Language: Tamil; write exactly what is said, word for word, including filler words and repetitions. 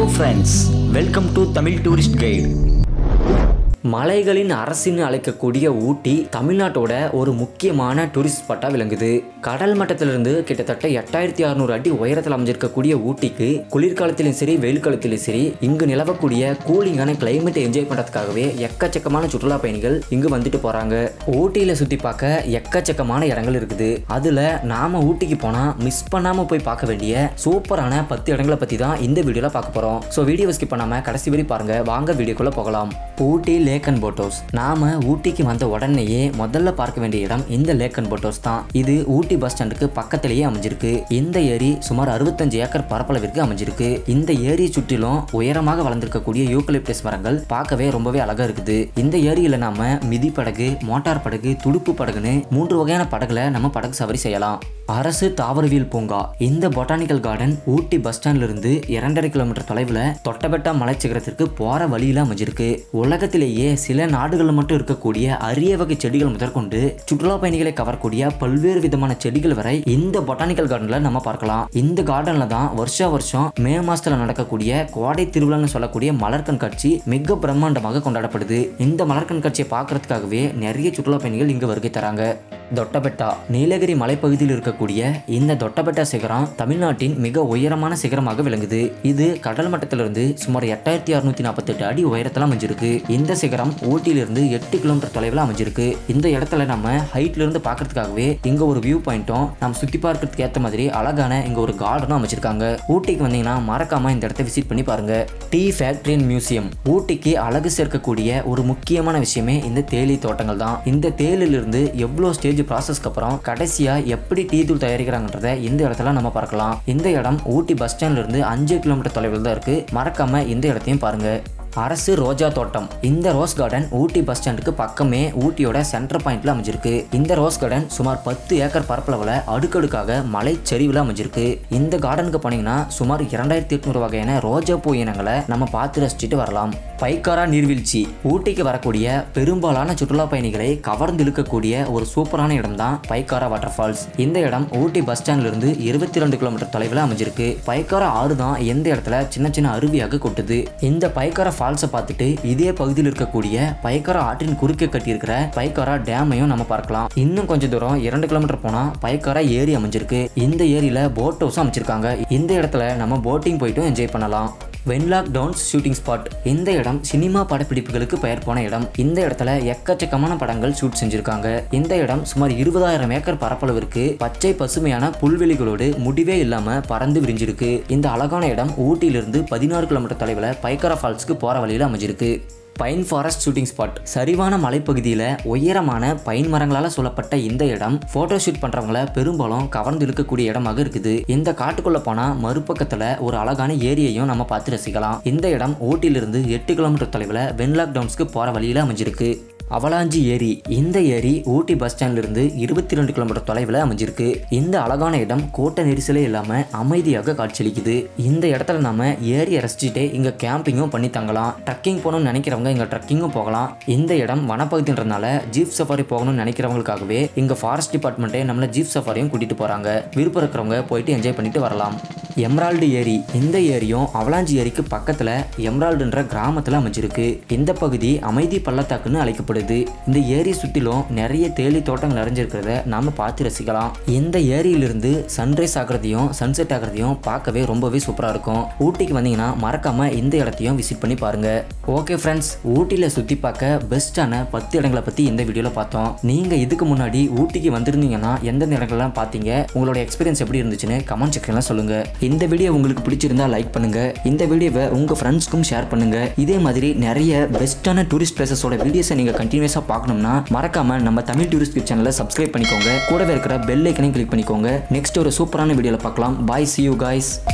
Hello friends, welcome to Tamil Tourist Guide. மலைகளின் அரசின்னு அழைக்கக்கூடிய ஊட்டி தமிழ்நாட்டோட ஒரு முக்கியமான டூரிஸ்ட் ஸ்பாட்டா விளங்குது. கடல் மட்டத்திலிருந்து கிட்டத்தட்ட எட்டாயிரத்தி அறுநூறு அடி உயரத்தில் அமைஞ்சிருக்கக்கூடிய ஊட்டிக்கு குளிர்காலத்திலும் சரி வெயில் காலத்திலும் சரி இங்கு நிலவக்கூடிய கூலிங்கான கிளைமேட்டை என்ஜாய் பண்றதுக்காகவே எக்கச்சக்கமான சுற்றுலா பயணிகள் இங்கு வந்துட்டு போறாங்க. ஊட்டியில சுத்தி பார்க்க எக்கச்சக்கமான இடங்கள் இருக்குது. அதுல நாம ஊட்டிக்கு போனா மிஸ் பண்ணாம போய் பார்க்க வேண்டிய சூப்பரான பத்து இடங்களை பத்தி தான் இந்த வீடியோல பார்க்க போறோம். ஸோ வீடியோ ஸ்கிப் பண்ணாம கடைசி வரை பாருங்க. வாங்க வீடியோக்குள்ள போகலாம். Ooty lake and boat house. நாம ஊட்டிக்கு வந்த உடனேயே முதல்ல பார்க்க வேண்டிய இடம் இந்த லேக் அண்ட் போட் ஹவுஸ் தான். இது ஊட்டி பஸ் ஸ்டாண்டுக்கு பக்கத்திலேயே அமைஞ்சிருக்கு. இந்த ஏரி சுமார் அறுபத்தஞ்சு ஏக்கர் பரப்பளவிற்கு அமைஞ்சிருக்கு. இந்த ஏரியை சுற்றிலும் உயரமாக வளர்ந்திருக்கக்கூடிய யூக்கலிப்டஸ் மரங்கள் பார்க்கவே ரொம்பவே அழகா இருக்குது. இந்த ஏரியில நாம மிதி படகு, மோட்டார் படகு, துடுப்பு படகுன்னு மூன்று வகையான படகுல நம்ம படகு சவாரி செய்யலாம். அரசு தாவரவியல் பூங்கா. இந்த பொட்டானிக்கல் கார்டன் ஊட்டி பஸ் ஸ்டாண்ட்ல இருந்து இரண்டரை கிலோமீட்டர் தொலைவில் தொட்டபெட்டா மலைச்சிகரத்திற்கு போற வழியில அமைஞ்சிருக்கு. உலகத்திலேயே சில நாடுகளில் மட்டும் இருக்கக்கூடிய அரிய வகை செடிகள் முதற்கொண்டு சுற்றுலா பயணிகளை கவரக்கூடிய பல்வேறு விதமான செடிகள் வரை இந்த பொட்டானிக்கல் கார்டன்ல நம்ம பார்க்கலாம். இந்த கார்டன்ல தான் வருஷா வருஷம் மே மாசத்துல நடக்கக்கூடிய கோடை திருவிழான்னு சொல்லக்கூடிய மலர் கண்காட்சி மிக பிரம்மாண்டமாக கொண்டாடப்படுது. இந்த மலர் கண்காட்சியை பார்க்கறதுக்காகவே நிறைய சுற்றுலா பயணிகள் இங்கு வருகை தராங்க. தொட்டபெட்டா நீலகிரி மலைப்பகுதியில் இருக்கக்கூடிய இந்த தொட்டபெட்டா சிகரம் தமிழ்நாட்டின் மிக உயரமான சிகரமாக விளங்குது. இது கடல் மட்டத்திலிருந்து சுமார் எட்டாயிரத்தி அறுநூத்தி நாற்பத்தி எட்டு அடி உயரத்தில் அமைஞ்சிருக்கு. இந்த சிகரம் ஊட்டியிலிருந்து எட்டு கிலோமீட்டர் தொலைவில் அமைஞ்சிருக்கு. இந்த இடத்துல நம்ம ஹைட்ல இருந்து பார்க்கறதுக்காகவே இங்க ஒரு வியூ பாயிண்ட்டும் நம்ம சுத்தி பார்க்கறதுக்கு ஏற்ற மாதிரி அழகான இங்க ஒரு கார்டனும் அமைச்சிருக்காங்க. ஊட்டிக்கு வந்தீங்கன்னா மறக்காம இந்த இடத்தை விசிட் பண்ணி பாருங்க. Tea factory and museum. ஊட்டிக்கு அழகு சேர்க்கக்கூடிய ஒரு முக்கியமான விஷயமே இந்த தேயிலை தோட்டங்கள் தான். இந்த தேயிலிருந்து எவ்வளவு ஸ்டேஜ் ப்ராசஸ்க்கு அப்புறம் கடைசியா எப்படி டீ தூள் தயாரிக்கிறாங்கன்றத இந்த இடத்துல நம்ம பார்க்கலாம். இந்த இடம் ஊட்டி பஸ் ஸ்டாண்ட்ல இருந்து அஞ்சு கிலோமீட்டர் தொலைவில் தான் இருக்கு. மறக்காம இந்த இடத்தையும் பாருங்க. அரசு ரோஜா தோட்டம். இந்த ரோஸ் கார்டன் ஊட்டி பஸ் ஸ்டாண்டுக்கு பக்கமே ஊட்டியோட சென்டர் பாயிண்ட்ல அமைஞ்சிருக்கு. இந்த ரோஸ் கார்டன் சுமார் பத்து ஏக்கர் பரப்பளவுல அடுக்கடுக்காக மலை சரிவுல அமைஞ்சிருக்கு. இந்த கார்டனுக்கு போனீங்கன்னா சுமார் இரண்டாயிரத்தி எட்நூறு வகையான ரோஜா பூ இனங்களை நம்ம பார்த்து ரசிச்சுட்டு வரலாம். பைக்காரா நீர்வீழ்ச்சி. ஊட்டிக்கு வரக்கூடிய பெரும்பாலான சுற்றுலா பயணிகளை கவர்ந்து இழுக்கக்கூடிய ஒரு சூப்பரான இடம் தான் பைக்காரா வாட்டர் ஃபால்ஸ். இந்த இடம் ஊட்டி பஸ் ஸ்டாண்ட்ல இருந்து இருபத்தி ரெண்டு கிலோமீட்டர் தொலைவில் அமைஞ்சிருக்கு. பைக்காரா ஆறு தான் எந்த இடத்துல சின்ன சின்ன அருவியாக கொட்டுது. இந்த பைக்காரா ஃபால்ஸை பார்த்துட்டு இதே பகுதியில் இருக்கக்கூடிய பைக்காரா ஆற்றின் குறுக்கே கட்டியிருக்கிற பைக்காரா டேமையும் நம்ம பார்க்கலாம். இன்னும் கொஞ்சம் தூரம் இரண்டு கிலோமீட்டர் போனா பைக்காரா ஏரி அமைஞ்சிருக்கு. இந்த ஏரியில போட் ஹவுஸ் அமைச்சிருக்காங்க. இந்த இடத்துல நம்ம போட்டிங் போயிட்டு என்ஜாய் பண்ணலாம். Wenlock Downs shooting spot. இந்த இடம் சினிமா படப்பிடிப்புகளுக்கு பெயர் போன இடம். இந்த இடத்துல எக்கச்சக்கமான படங்கள் ஷூட் செஞ்சிருக்காங்க. இந்த இடம் சுமார் இருபதாயிரம் ஏக்கர் பரப்பளவிற்கு பச்சை பசுமையான புல்வெளிகளோடு முடிவே இல்லாம பறந்து விரிஞ்சிருக்கு. இந்த அழகான இடம் ஊட்டியிலிருந்து பதினாறு கிலோமீட்டர் தொலைவில் பைக்காரா ஃபால்ஸ்க்கு போற வழியில் அமைஞ்சிருக்கு. Pine forest shooting spot. சரிவான மலைப்பகுதியில் உயரமான பைன் மரங்களால் சூழப்பட்ட இந்த இடம் போட்டோ ஷூட் பண்றவங்கள பெரும்பாலும் கவர்ந்து இழுக்கக்கூடிய இடமாக இருக்குது. இந்த காட்டுக்குள்ள போனா மறுபக்கத்துல ஒரு அழகான ஏரியையும் நம்ம பார்த்து ரசிக்கலாம். இந்த இடம் ஊட்டியிலிருந்து எட்டு கிலோமீட்டர் தொலைவில் வென்லாக் டவுன்ஸ்க்கு போற வழியில அமைஞ்சிருக்கு. அவலாஞ்சி ஏரி. இந்த ஏரி ஊட்டி பஸ் ஸ்டாண்ட்ல இருந்து இருபத்தி ரெண்டு கிலோமீட்டர் தொலைவில் அமைஞ்சிருக்கு. இந்த அழகான இடம் கூட்ட நெரிசலே இல்லாம அமைதியாக காட்சியளிக்குது. இந்த இடத்துல நாம ஏரியை ரசிச்சுட்டு இங்க கேம்பிங்கும் பண்ணி தங்கலாம். ட்ரக்கிங் போகணும்னு நினைக்கிறவங்க இங்க ட்ரக்கிங்கும் போகலாம். இந்த இடம் வனப்பகுதின்றதுனால ஜீப் சஃபாரி போகணும்னு நினைக்கிறவங்களுக்காகவே இங்க ஃபாரஸ்ட் டிபார்ட்மெண்ட்டே நம்மள ஜீப் சஃபாரியும் கூட்டிட்டு போறாங்க. விருப்பம் இருக்கிறவங்க போயிட்டு என்ஜாய் பண்ணிட்டு வரலாம். எம்ரால்டு ஏரி. இந்த ஏரியும் அவலாஞ்சி ஏரிக்கு பக்கத்துல எம்ரால்டுன்ற கிராமத்துல அமைஞ்சிருக்கு. இந்த பகுதி அமைதி பள்ளத்தாக்குன்னு அழைக்கப்படுது. இந்த ஏரி சுத்திலும் நிறைய தேயிலை தோட்டங்கள் நிறைஞ்சிருக்கிறத நாம பார்த்து ரசிக்கலாம். இந்த ஏரியிலிருந்து சன்ரைஸ் ஆகிறதையும் சன்செட் ஆகிறதையும் பார்க்கவே ரொம்பவே சூப்பரா இருக்கும். ஊட்டிக்கு வந்தீங்கன்னா மறக்காம இந்த இடத்தையும் விசிட் பண்ணி பாருங்க. ஓகே ஃப்ரெண்ட்ஸ், ஊட்டியில சுத்தி பார்க்க பெஸ்டான பத்து இடங்களை பத்தி இந்த வீடியோல பார்த்தோம். நீங்க இதுக்கு முன்னாடி ஊட்டிக்கு வந்திருந்தீங்கன்னா எந்தெந்த இடங்கள்லாம் பார்த்தீங்க, உங்களோட எக்ஸ்பீரியன்ஸ் எப்படி இருந்துச்சுன்னு கமெண்ட் செக்ஷன்ல சொல்லுங்க. இந்த வீடியோ உங்களுக்கு பிடிச்சிருந்தா லைக் பண்ணுங்க. இந்த வீடியோவை உங்க ஃப்ரெண்ட்ஸ்க்கும் ஷேர் பண்ணுங்க. இதே மாதிரி நிறைய பெஸ்டான டூரிஸ்ட் பிளேசஸோட வீடியோஸை நீங்க கண்டினியூஸா பார்க்கணும்னா மறக்காம நம்ம தமிழ் டூரிஸ்ட் சேனலை சப்ஸ்கிரைப் பண்ணிக்கோங்க. கூடவே இருக்கிற பெல் ஐக்கனையும் கிளிக் பண்ணிக்கோங்க. நெக்ஸ்ட் ஒரு சூப்பரான வீடியோல பார்க்கலாம். பாய், see you guys.